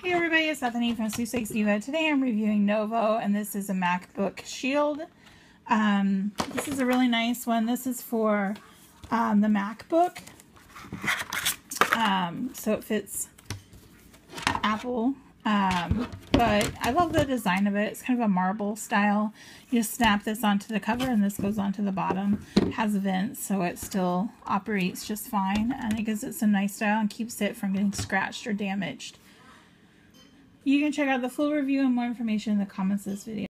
Hey everybody, it's Bethany from Sweepstakes Diva. Today I'm reviewing Novo, and this is a MacBook Shield. This is a really nice one. This is for the MacBook. So it fits Apple. But I love the design of it. It's kind of a marble style. You just snap this onto the cover and this goes onto the bottom. It has vents, so it still operates just fine. And it gives it some nice style and keeps it from getting scratched or damaged. You can check out the full review and more information in the comments of this video.